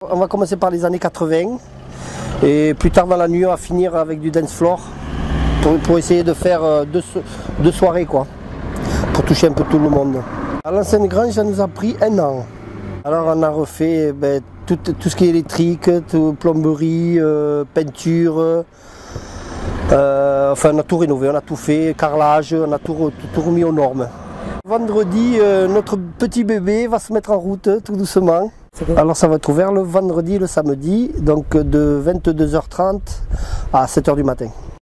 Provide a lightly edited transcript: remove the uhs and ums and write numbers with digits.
On va commencer par les années 80 et plus tard dans la nuit on va finir avec du dance floor pour essayer de faire deux soirées quoi, pour toucher un peu tout le monde. À l'ancienne grange ça nous a pris 1 an. Alors on a refait tout ce qui est électrique, plomberie, peinture, enfin on a tout rénové, on a tout fait, carrelage, on a tout remis aux normes. Vendredi, notre petit bébé va se mettre en route tout doucement. Alors ça va être ouvert le vendredi et le samedi, donc de 22h30 à 7h du matin.